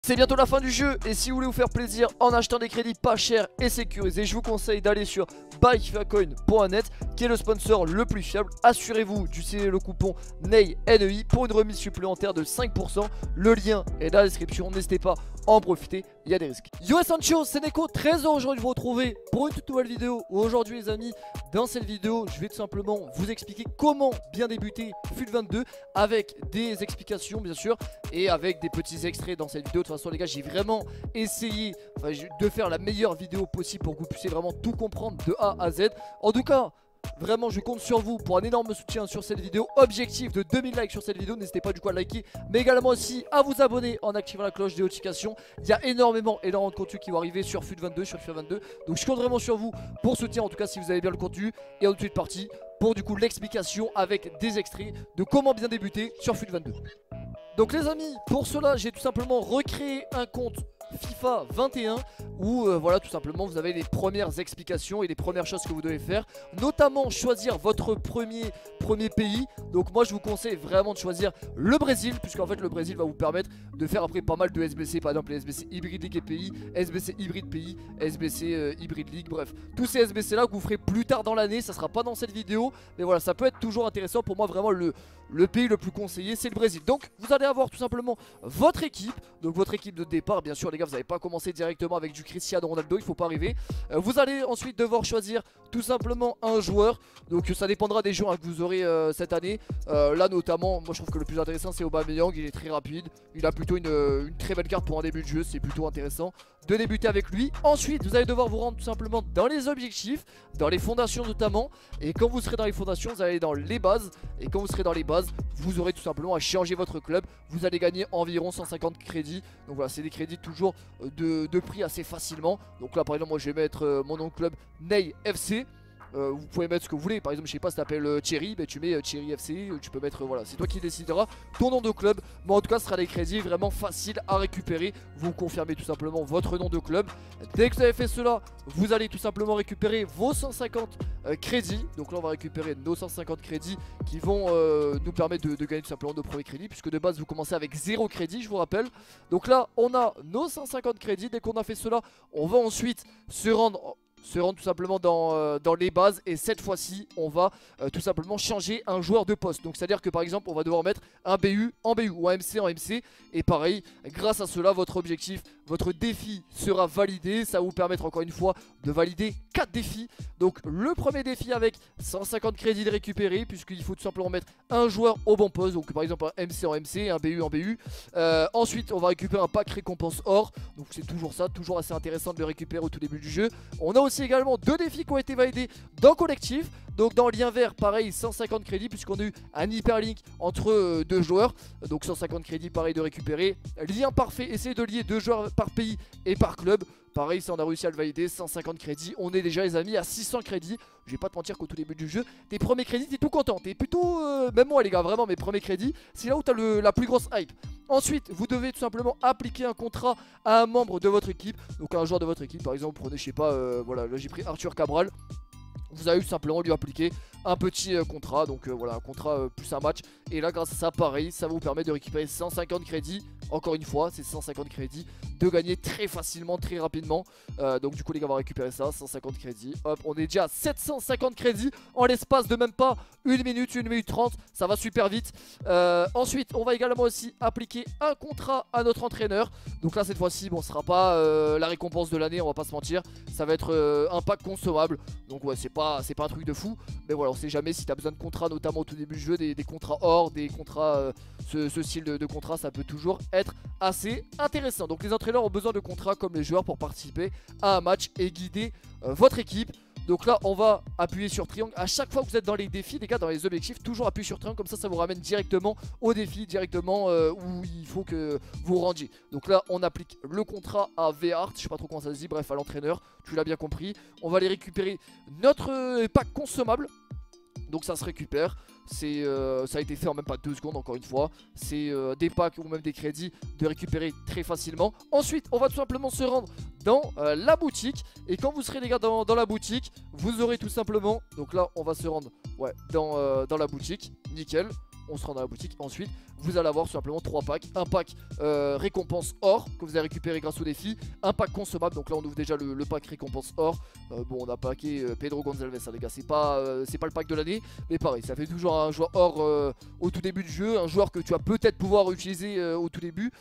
C'est bientôt la fin du jeu et si vous voulez vous faire plaisir en achetant des crédits pas chers et sécurisés, je vous conseille d'aller sur buyfifacoin.net qui est le sponsor le plus fiable. Assurez-vous d'utiliser le coupon NEI pour une remise supplémentaire de 5%. Le lien est dans la description, n'hésitez pas à en profiter, il y a des risques. Yo Sancho, c'est Neko, très heureux aujourd'hui de vous retrouver pour une toute nouvelle vidéo. Aujourd'hui les amis, dans cette vidéo, je vais tout simplement vous expliquer comment bien débuter FUT22 avec des explications bien sûr et avec des petits extraits dans cette vidéo. De toute façon les gars, j'ai vraiment essayé de faire la meilleure vidéo possible pour que vous puissiez vraiment tout comprendre de A à Z. En tout cas, vraiment je compte sur vous pour un énorme soutien sur cette vidéo. Objectif de 2000 likes sur cette vidéo, n'hésitez pas du coup à liker, mais également aussi à vous abonner en activant la cloche des notifications. Il y a énormément de contenu qui va arriver sur FUT22, sur FIFA22. Donc je compte vraiment sur vous pour soutenir en tout cas si vous avez bien le contenu. Et tout de suite parti pour du coup l'explication avec des extraits de comment bien débuter sur FUT22. Donc les amis, pour cela j'ai tout simplement recréé un compte FIFA 21 où voilà tout simplement vous avez les premières explications et les premières choses que vous devez faire, notamment choisir votre premier pays. Donc moi je vous conseille vraiment de choisir le Brésil, puisqu'en fait le Brésil va vous permettre de faire après pas mal de SBC, par exemple les SBC Hybrid League et pays, SBC Hybrid pays, SBC Hybrid League, bref tous ces SBC là que vous ferez plus tard dans l'année. Ça sera pas dans cette vidéo mais voilà, ça peut être toujours intéressant. Pour moi vraiment le pays le plus conseillé c'est le Brésil. Donc vous allez avoir tout simplement votre équipe, donc votre équipe de départ bien sûr les gars. Vous n'allez pas commencer directement avec du Cristiano Ronaldo, il faut pas arriver. Vous allez ensuite devoir choisir tout simplement un joueur. Donc ça dépendra des joueurs que vous aurez cette année. Là notamment, moi je trouve que le plus intéressant c'est Aubameyang. Il est très rapide, il a plutôt une très belle carte pour un début de jeu. C'est plutôt intéressant de débuter avec lui. Ensuite vous allez devoir vous rendre tout simplement dans les objectifs, dans les fondations notamment. Et quand vous serez dans les fondations, vous allez dans les bases. Et quand vous serez dans les bases, vous aurez tout simplement à changer votre club. Vous allez gagner environ 150 crédits. Donc voilà, c'est des crédits toujours de prix assez facilement. Donc là par exemple moi je vais mettre mon nom de club NEI FC. Vous pouvez mettre ce que vous voulez, par exemple je sais pas si t'appelles Thierry, mais tu mets Thierry FC, tu peux mettre, voilà, c'est toi qui décideras ton nom de club. Mais en tout cas ce sera des crédits vraiment faciles à récupérer. Vous confirmez tout simplement votre nom de club. Dès que vous avez fait cela, vous allez tout simplement récupérer vos 150 crédits. Donc là on va récupérer nos 150 crédits qui vont nous permettre de gagner tout simplement nos premiers crédits, puisque de base vous commencez avec 0 crédit, je vous rappelle. Donc là on a nos 150 crédits. Dès qu'on a fait cela, on va ensuite se rendre tout simplement dans les bases. Et cette fois-ci on va tout simplement changer un joueur de poste. Donc c'est à dire que par exemple on va devoir mettre un BU en BU ou un MC en MC. Et pareil, grâce à cela votre objectif, votre défi sera validé. Ça va vous permettre encore une fois de valider 4 défis. Donc le premier défi avec 150 crédits de récupérer, puisqu'il faut tout simplement mettre un joueur au bon poste. Donc par exemple un MC en MC, un BU en BU. Ensuite on va récupérer un pack récompense or. Donc c'est toujours ça, toujours assez intéressant de le récupérer au tout début du jeu. On a aussi également 2 défis qui ont été validés dans collectif. Donc dans le lien vert pareil 150 crédits, puisqu'on a eu un hyperlink entre 2 joueurs. Donc 150 crédits pareil de récupérer. Lien parfait, essayez de lier 2 joueurs par pays et par club. Pareil, ça on a réussi à le valider, 150 crédits. On est déjà les amis à 600 crédits. Je vais pas te mentir qu'au tout début du jeu, tes premiers crédits t'es tout content. T'es plutôt, même moi les gars, vraiment mes premiers crédits, c'est là où t'as la plus grosse hype. Ensuite vous devez tout simplement appliquer un contrat à un membre de votre équipe. Donc un joueur de votre équipe, par exemple prenez je sais pas, voilà là j'ai pris Arthur Cabral. Vous allez tout simplement lui appliquer un petit contrat, donc voilà, un contrat plus un match. Et là grâce à ça pareil, ça va vous permettre de récupérer 150 crédits. Encore une fois, c'est 150 crédits de gagner très facilement, très rapidement. Donc du coup les gars on va récupérer ça, 150 crédits. Hop, on est déjà à 750 crédits en l'espace de même pas 1 minute 30. Ça va super vite. Ensuite on va également aussi appliquer un contrat à notre entraîneur. Donc là cette fois-ci bon, ce sera pas la récompense de l'année, on va pas se mentir. Ça va être un pack consommable. Donc ouais, c'est pas un truc de fou. Mais voilà, on sait jamais si tu as besoin de contrats, notamment au tout début du jeu, des contrats or, des contrats, ce style de contrat, ça peut toujours être assez intéressant. Donc les entraîneurs ont besoin de contrats comme les joueurs pour participer à un match et guider votre équipe. Donc là on va appuyer sur triangle. À chaque fois que vous êtes dans les défis les gars, dans les objectifs, toujours appuyer sur triangle. Comme ça vous ramène directement au défi, directement où il faut que vous rendiez. Donc là on applique le contrat à Vhart, je sais pas trop comment ça se dit, bref à l'entraîneur, tu l'as bien compris. On va aller récupérer notre pack consommable. Donc ça se récupère, ça a été fait en même pas 2 secondes encore une fois. C'est des packs ou même des crédits de récupérer très facilement. Ensuite on va tout simplement se rendre dans la boutique. Et quand vous serez les gars dans la boutique, vous aurez tout simplement, donc là on va se rendre dans la boutique, nickel. on se rend dans la boutique. Ensuite vous allez avoir tout simplement 3 packs. Un pack récompense or que vous allez récupérer grâce au défi. Un pack consommable, donc là on ouvre déjà le pack récompense or. Bon, on a packé Pedro Gonçalves, hein, les gars, c'est pas le pack de l'année, mais pareil, ça fait toujours un joueur or au tout début du jeu, un joueur que tu vas peut-être pouvoir utiliser au tout début.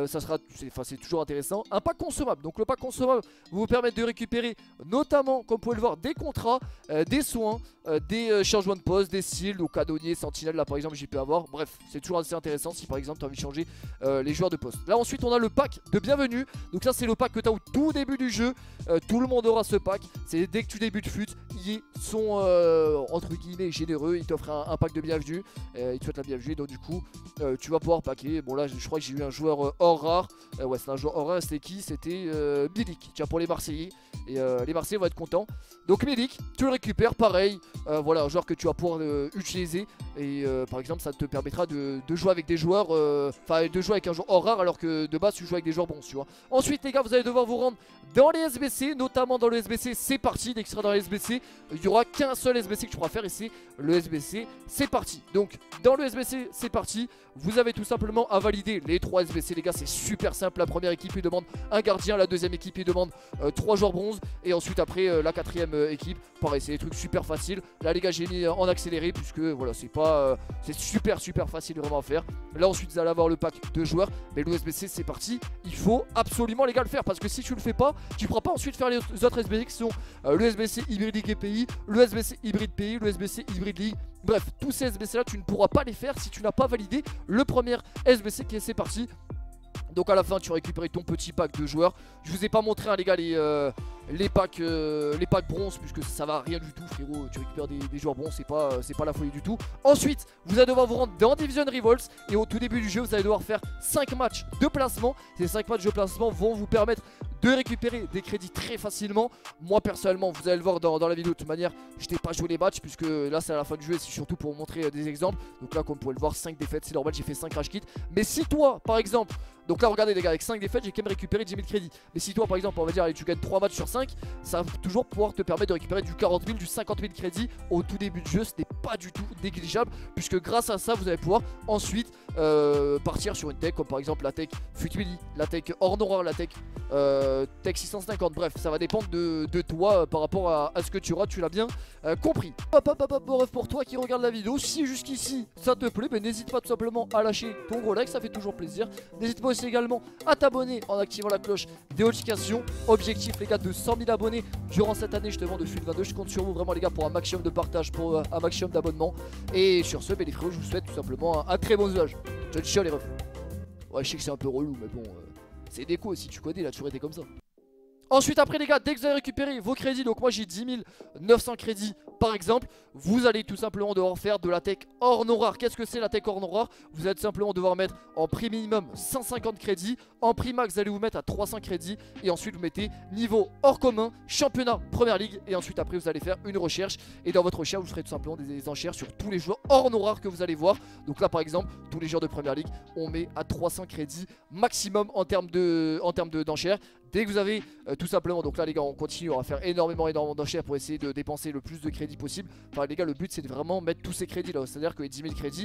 C'est toujours intéressant. Un pack consommable, donc le pack consommable vous permet de récupérer notamment, comme vous pouvez le voir, des contrats, des soins, des changements de poste, des styles, donc cadonnier, sentinelle, là par exemple j'y peux avoir. Bref, c'est toujours assez intéressant si par exemple tu as envie de changer les joueurs de poste. Là ensuite on a le pack de bienvenue, donc ça c'est le pack que tu as au tout début du jeu. Tout le monde aura ce pack, c'est dès que tu débutes FUT, ils sont entre guillemets généreux, ils t'offrent un pack de bienvenue, ils te souhaitent la bienvenue, donc du coup tu vas pouvoir packer. Bon là je crois que j'ai eu un joueur or rare, ouais c'est un joueur or rare, c'était qui? C'était Milik, tiens, pour les Marseillais, et les Marseillais vont être contents. Donc Milik, tu le récupères, pareil, voilà, un joueur que tu vas pouvoir utiliser, et par exemple ça te permettra de jouer avec des joueurs, enfin de jouer avec un joueur or rare alors que de base tu joues avec des joueurs bons, tu vois. Ensuite les gars, vous allez devoir vous rendre dans les SBC, notamment dans le SBC c'est parti. Dès que tu seras dans les SBC, il n'y aura qu'un seul SBC que tu pourras faire, et c'est le SBC c'est parti. Donc dans le SBC c'est parti, vous avez tout simplement à valider les 3 SBC les gars, c'est super simple. La première équipe il demande un gardien, la deuxième équipe il demande 3 joueurs bronze, et ensuite après la quatrième équipe, pareil, c'est des trucs super faciles. Là les gars j'ai mis en accéléré puisque voilà, c'est pas c'est super facile vraiment à faire. Là ensuite vous allez avoir le pack de joueurs, mais le SBC c'est parti, il faut absolument les gars le faire, parce que si tu le fais pas, tu pourras pas ensuite faire les autres SBC qui sont le SBC Hybrid Ligue et Pays, le SBC Hybrid Pays, le SBC Hybrid Ligue. Bref, tous ces SBC là tu ne pourras pas les faire si tu n'as pas validé le premier SBC qui est c'est parti. Donc à la fin tu récupères ton petit pack de joueurs. Je vous ai pas montré hein, les gars les packs bronze, puisque ça va rien du tout frérot. Tu récupères des joueurs bronze, c'est pas la folie du tout. Ensuite vous allez devoir vous rendre dans Division Revolts, et au tout début du jeu vous allez devoir faire 5 matchs de placement. Ces 5 matchs de placement vont vous permettre de récupérer des crédits très facilement. Moi personnellement, vous allez le voir dans la vidéo, de toute manière je n'ai pas joué les matchs puisque là c'est à la fin du jeu, et c'est surtout pour vous montrer des exemples. Donc là comme vous pouvez le voir, 5 défaites, c'est normal, j'ai fait 5 crash kits. Mais si toi par exemple, donc là regardez les gars, avec 5 défaites j'ai quand même récupéré 10 000 crédits. Mais si toi par exemple on va dire allez, tu gagnes 3 matchs sur 5, ça va toujours pouvoir te permettre de récupérer du 40 000, du 50 000 crédits au tout début du jeu. Ce n'est pas du tout négligeable, puisque grâce à ça vous allez pouvoir ensuite partir sur une tech comme par exemple la tech Futmili, la tech Ornora, la tech 650. Bref, ça va dépendre de toi par rapport à ce que tu auras, tu l'as bien compris. Bref, pour toi qui regarde la vidéo, si jusqu'ici ça te plaît, n'hésite pas tout simplement à lâcher ton gros like, ça fait toujours plaisir. N'hésite pas aussi également à t'abonner en activant la cloche des notifications. Objectif les gars de 100 000 abonnés durant cette année justement de FUT 22. Je compte sur vous vraiment les gars pour un maximum de partage, pour un maximum d'abonnements. Et sur ce, les frérots, je vous souhaite tout simplement un très bon usage. Ciao les refs. Ouais, je sais que c'est un peu relou, mais bon, c'est déco aussi, tu connais, il a toujours été comme ça. Ensuite après les gars, dès que vous avez récupéré vos crédits, donc moi j'ai 10 900 crédits par exemple, vous allez tout simplement devoir faire de la tech hors non rare. Qu'est-ce que c'est la tech hors non rare? Vous allez tout simplement devoir mettre en prix minimum 150 crédits, en prix max vous allez vous mettre à 300 crédits, et ensuite vous mettez niveau hors commun, championnat, première ligue, et ensuite après vous allez faire une recherche, et dans votre recherche vous ferez tout simplement des enchères sur tous les joueurs hors non rares que vous allez voir. Donc là par exemple, tous les joueurs de première ligue, on met à 300 crédits maximum en termes d'enchères. Dès que vous avez tout simplement, donc là les gars on continue, on va faire énormément d'enchères pour essayer de dépenser le plus de crédits possible. Enfin les gars, le but c'est de vraiment mettre tous ces crédits là, c'est à dire que les 10 000 crédits,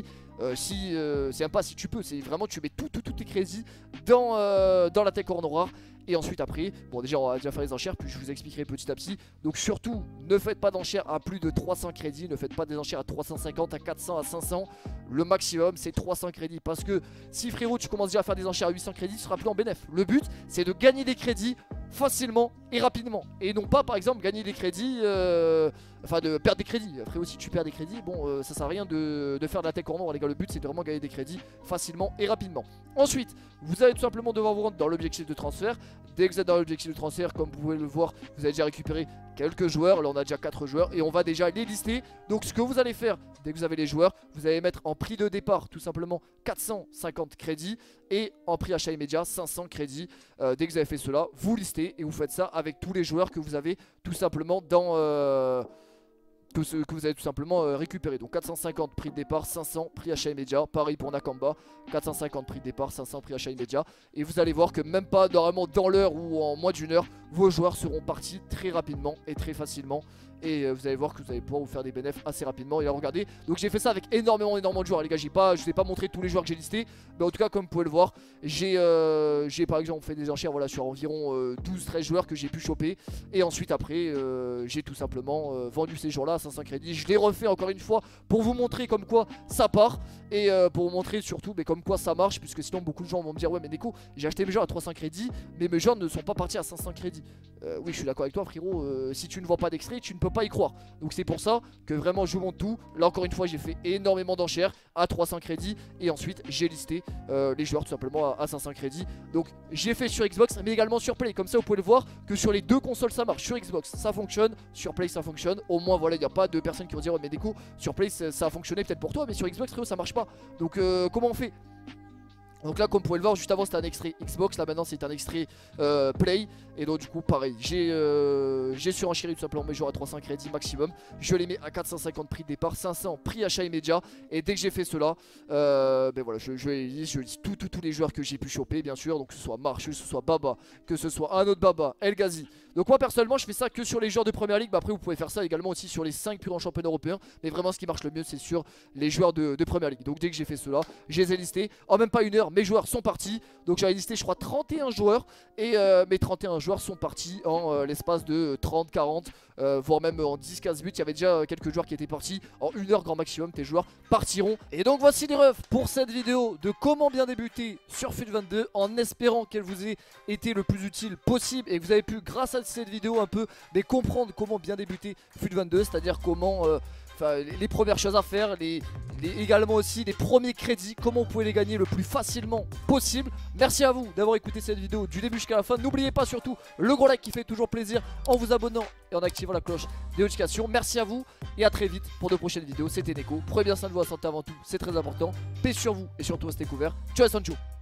c'est même pas si tu peux, c'est vraiment tu mets tous tes crédits dans la tech hors non rare. Et ensuite après, bon déjà on va déjà faire les enchères, puis je vous expliquerai petit à petit. Donc surtout, ne faites pas d'enchères à plus de 300 crédits, ne faites pas des enchères à 350, à 400, à 500. Le maximum c'est 300 crédits, parce que si frérot tu commences déjà à faire des enchères à 800 crédits, tu seras plus en bénéf. Le but c'est de gagner des crédits facilement et rapidement, et non pas par exemple gagner des crédits, enfin de perdre des crédits. Frérot, si tu perds des crédits, bon ça sert à rien de faire de la tech en or les gars. Le but c'est de vraiment gagner des crédits facilement et rapidement. Ensuite vous allez tout simplement devoir vous rendre dans l'objectif de transfert. Dès que vous êtes dans l'objectif de transfert, comme vous pouvez le voir, vous avez déjà récupéré quelques joueurs. Là on a déjà 4 joueurs et on va déjà les lister. Donc ce que vous allez faire, dès que vous avez les joueurs, vous allez mettre en prix de départ tout simplement 450 crédits, et en prix achat immédiat 500 crédits. Dès que vous avez fait cela, vous listez et vous faites ça avec tous les joueurs que vous avez tout simplement dans que vous avez tout simplement récupéré. Donc 450 prix de départ, 500 prix achat immédiat. Pareil pour Nakamba, 450 prix de départ, 500 prix achat immédiat. Et vous allez voir que même pas normalement dans l'heure ou en moins d'une heure, vos joueurs seront partis très rapidement et très facilement. Et vous allez voir que vous allez pouvoir vous faire des bénéfices assez rapidement. Et là regardez, donc j'ai fait ça avec énormément de joueurs les gars. Je vous ai pas montré tous les joueurs que j'ai listés, mais en tout cas comme vous pouvez le voir, j'ai par exemple fait des enchères voilà, sur environ 12-13 joueurs que j'ai pu choper. Et ensuite après j'ai tout simplement vendu ces jours là à 500 crédits. Je l'ai refait encore une fois pour vous montrer comme quoi ça part. Et pour vous montrer surtout mais comme quoi ça marche, puisque sinon beaucoup de gens vont me dire ouais mais Neko, j'ai acheté mes joueurs à 300 crédits mais mes joueurs ne sont pas partis à 500 crédits. Oui je suis d'accord avec toi frérot, si tu ne vends pas d'extrait tu ne peux pas y croire. Donc c'est pour ça que vraiment je vous montre tout. Là encore une fois j'ai fait énormément d'enchères à 300 crédits. Et ensuite j'ai listé les joueurs tout simplement à 500 crédits. Donc j'ai fait sur Xbox mais également sur Play. Comme ça vous pouvez le voir que sur les deux consoles ça marche. Sur Xbox ça fonctionne, sur Play ça fonctionne. Au moins voilà il n'y a pas de personnes qui vont dire oh, mais Neko sur Play ça a fonctionné peut-être pour toi, mais sur Xbox frérot ça marche pas. Donc comment on fait? Donc là comme vous pouvez le voir juste avant c'était un extrait Xbox, là maintenant c'est un extrait Play. Et donc du coup pareil j'ai surenchéri tout simplement mes joueurs à 300 crédits maximum. Je les mets à 450 prix de départ, 500 prix achat immédiat. Et dès que j'ai fait cela ben voilà je liste tous les joueurs que j'ai pu choper bien sûr. Donc que ce soit Marche, que ce soit Baba, que ce soit un autre Baba, El Ghazi. Donc moi personnellement je fais ça que sur les joueurs de première ligue. Bah, après vous pouvez faire ça également aussi sur les 5 plus grands championnats européens. Mais vraiment ce qui marche le mieux c'est sur les joueurs de première ligue. Donc dès que j'ai fait cela je les ai listés en même pas une heure. Mes joueurs sont partis. Donc j'avais listé je crois 31 joueurs. Et mes 31 joueurs sont partis en l'espace de 30, 40 voire même en 10-15 buts. Il y avait déjà quelques joueurs qui étaient partis en une heure grand maximum. Tes joueurs partiront. Et donc voici les refs pour cette vidéo de comment bien débuter sur FUT22, en espérant qu'elle vous ait été le plus utile possible et que vous avez pu grâce à cette vidéo un peu mais comprendre comment bien débuter FUT22, c'est à dire comment les premières choses à faire, également aussi les premiers crédits, comment vous pouvez les gagner le plus facilement possible. Merci à vous d'avoir écouté cette vidéo du début jusqu'à la fin. N'oubliez pas surtout le gros like qui fait toujours plaisir en vous abonnant et en activant la cloche des notifications. Merci à vous et à très vite pour de prochaines vidéos. C'était Neko, prenez bien soin de vous, la santé avant tout, c'est très important. Paix sur vous et surtout restez couverts. Ciao Sancho.